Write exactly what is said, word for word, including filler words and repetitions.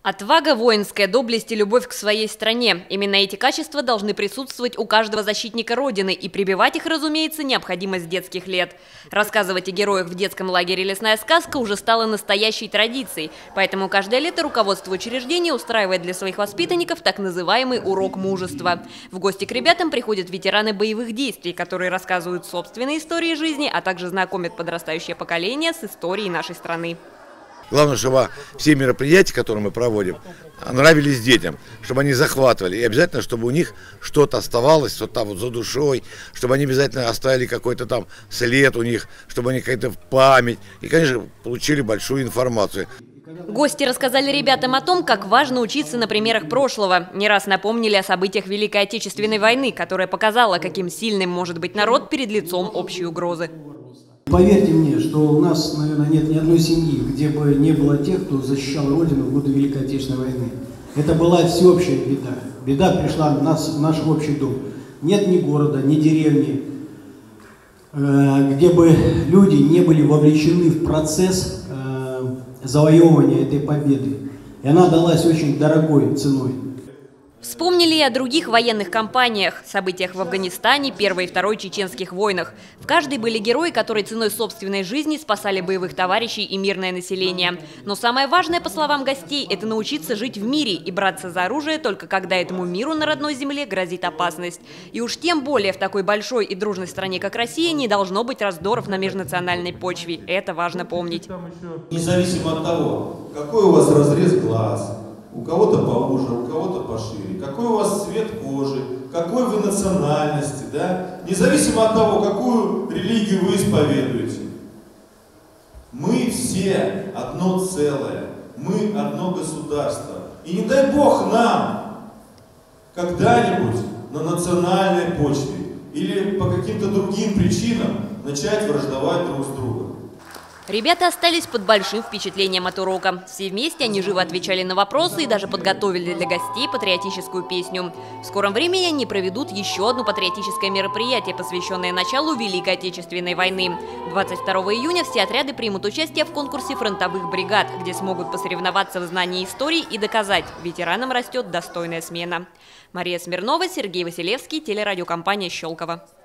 Отвага, воинская доблесть и любовь к своей стране. Именно эти качества должны присутствовать у каждого защитника Родины, и прививать их, разумеется, необходимо с детских лет. Рассказывать о героях в детском лагере «Лесная сказка» уже стало настоящей традицией, поэтому каждое лето руководство учреждения устраивает для своих воспитанников так называемый урок мужества. В гости к ребятам приходят ветераны боевых действий, которые рассказывают собственные истории жизни, а также знакомят подрастающее поколение с историей нашей страны. Главное, чтобы все мероприятия, которые мы проводим, нравились детям, чтобы они захватывали. И обязательно, чтобы у них что-то оставалось, вот там вот за душой, чтобы они обязательно оставили какой-то там след у них, чтобы они какая-то память. И, конечно, получили большую информацию. Гости рассказали ребятам о том, как важно учиться на примерах прошлого. Не раз напомнили о событиях Великой Отечественной войны, которая показала, каким сильным может быть народ перед лицом общей угрозы. Поверьте мне, что у нас, наверное, нет ни одной семьи, где бы не было тех, кто защищал Родину в годы Великой Отечественной войны. Это была всеобщая беда. Беда пришла в, нас, в наш общий дом. Нет ни города, ни деревни, где бы люди не были вовлечены в процесс завоевывания этой победы. И она далась очень дорогой ценой. Вспомнили и о других военных кампаниях, событиях в Афганистане, Первой и Второй чеченских войнах. В каждой были герои, которые ценой собственной жизни спасали боевых товарищей и мирное население. Но самое важное, по словам гостей, это научиться жить в мире и браться за оружие только когда этому миру на родной земле грозит опасность. И уж тем более в такой большой и дружной стране, как Россия, не должно быть раздоров на межнациональной почве. Это важно помнить. Независимо от того, какой у вас разрез глаз, у кого-то поуже, у кого-то пошире, какой у вас цвет кожи, какой вы национальности, да? Независимо от того, какую религию вы исповедуете. Мы все одно целое, мы одно государство. И не дай Бог нам когда-нибудь на национальной почве или по каким-то другим причинам начать враждовать друг с другом. Ребята остались под большим впечатлением от урока. Все вместе они живо отвечали на вопросы и даже подготовили для гостей патриотическую песню. В скором времени они проведут еще одно патриотическое мероприятие, посвященное началу Великой Отечественной войны. двадцать второго июня все отряды примут участие в конкурсе фронтовых бригад, где смогут посоревноваться в знании истории и доказать, ветеранам растет достойная смена. Мария Смирнова, Сергей Василевский, телерадиокомпания «Щелково».